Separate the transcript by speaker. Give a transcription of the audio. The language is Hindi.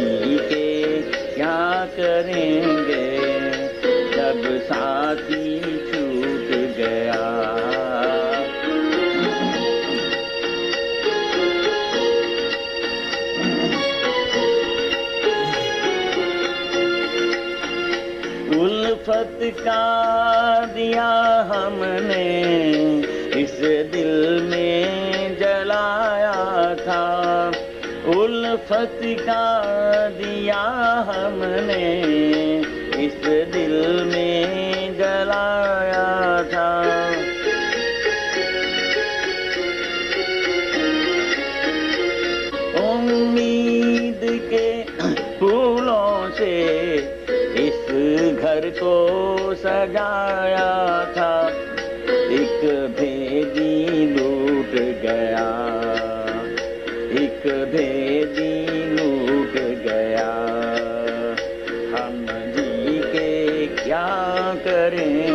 Speaker 1: जी के क्या करेंगे जब साथी छूट गया। उल्फत का दिया हमने इस दिल में जलाया था, उल्फत का दिया हमने इस दिल में जलाया था। उम्मीद के फूलों से इस घर को सजाया था, एक भेदी लूट गया, एक भेदी लूट गया। हम जी के क्या करें